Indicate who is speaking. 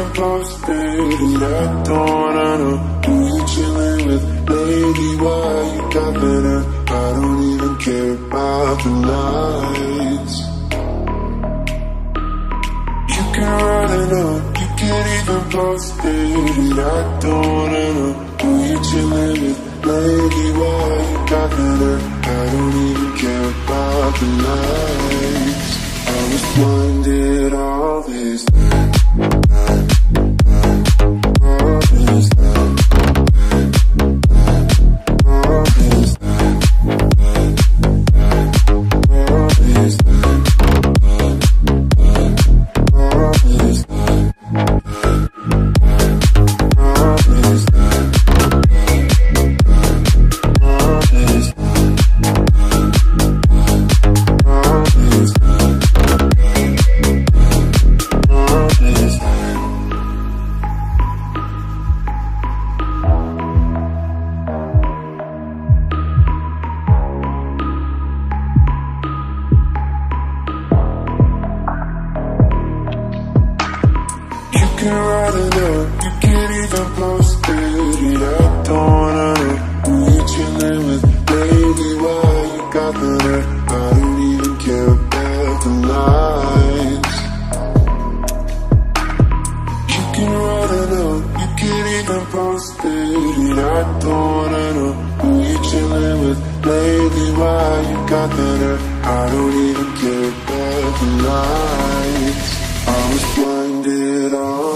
Speaker 1: even posted it. I don't wanna know who you chillin' with lately. Why you got better? I don't even care about the lights. You can write a note, you can't even post it. I don't wanna know who you chillin' with lately. Why you got better? I don't even care about the lights. I was blinded all this time. All this time. All this time. All this time. All this time. All this time. All this time. All this time. All this time. You can write a note, you can't even post it. I don't wanna know who you chillin' with lately. Why you got better? I don't even care about the lights. You can write a note, you can't even post it. I don't wanna know who you chillin' with lately. Why you got better? I don't even care about the lights. I was blinded all